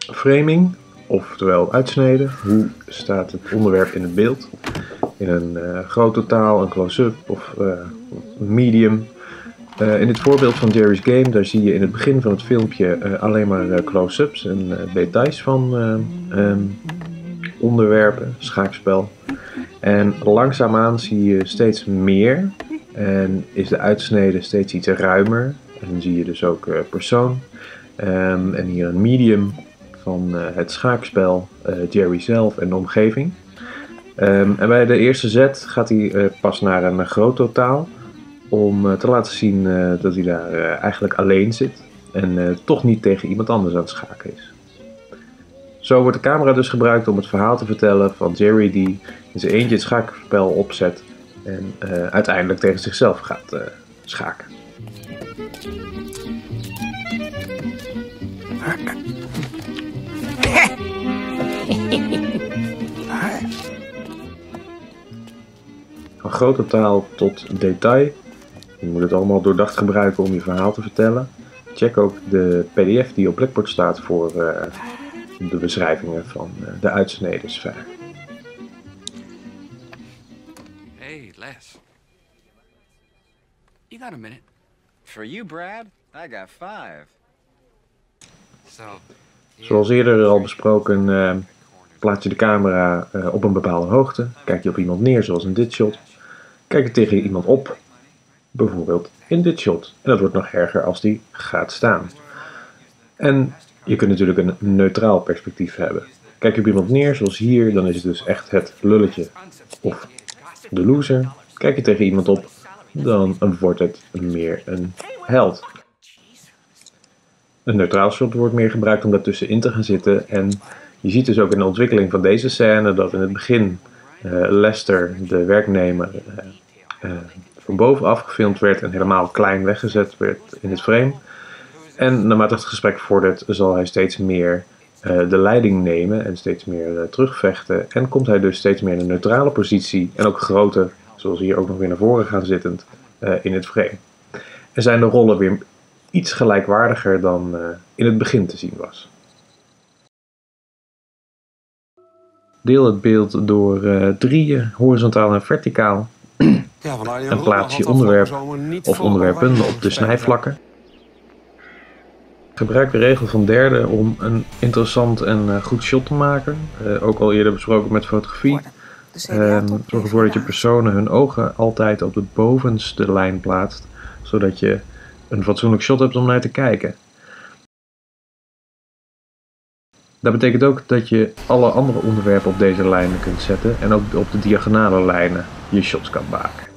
Framing, oftewel uitsneden. Hoe staat het onderwerp in het beeld? In een groot totaal, een close-up of medium. In dit voorbeeld van Jerry's Game, daar zie je in het begin van het filmpje alleen maar close-ups en details van onderwerpen, schaakspel. En langzaamaan zie je steeds meer en is de uitsnede steeds iets ruimer. En dan zie je dus ook persoon. En hier een medium van het schaakspel, Jerry zelf en de omgeving. En bij de eerste zet gaat hij pas naar een groot totaal om te laten zien dat hij daar eigenlijk alleen zit en toch niet tegen iemand anders aan het schaken is. Zo wordt de camera dus gebruikt om het verhaal te vertellen van Jerry die in zijn eentje het schaakspel opzet en uiteindelijk tegen zichzelf gaat schaken. Van groot totaal tot detail. Je moet het allemaal doordacht gebruiken om je verhaal te vertellen. Check ook de PDF die op Blackboard staat voor de beschrijvingen van de uitsneden sfeer. Hey, Les. You got a minute? For you, Brad? I got 5. Zoals eerder al besproken, plaats je de camera op een bepaalde hoogte. Kijk je op iemand neer, zoals in dit shot. Kijk je tegen iemand op, bijvoorbeeld in dit shot. En dat wordt nog erger als die gaat staan. En je kunt natuurlijk een neutraal perspectief hebben. Kijk je op iemand neer, zoals hier, dan is het dus echt het lulletje of de loser. Kijk je tegen iemand op, dan wordt het meer een held. Een neutraal shot wordt meer gebruikt om daartussenin te gaan zitten. En je ziet dus ook in de ontwikkeling van deze scène dat in het begin Lester, de werknemer, van bovenaf gefilmd werd en helemaal klein weggezet werd in het frame. En naarmate het gesprek vordert zal hij steeds meer de leiding nemen en steeds meer terugvechten. En komt hij dus steeds meer in een neutrale positie en ook groter, zoals hier ook nog weer naar voren gaan zittend, in het frame. En zijn de rollen weer iets gelijkwaardiger dan in het begin te zien was. Deel het beeld door drieën, horizontaal en verticaal. En plaats je onderwerp of onderwerpen op de snijvlakken. Gebruik de regel van derde om een interessant en goed shot te maken. Ook al eerder besproken met fotografie. Zorg ervoor dat je personen hun ogen altijd op de bovenste lijn plaatst. Zodat je een fatsoenlijk shot hebt om naar te kijken. Dat betekent ook dat je alle andere onderwerpen op deze lijnen kunt zetten en ook op de diagonale lijnen je shots kan maken.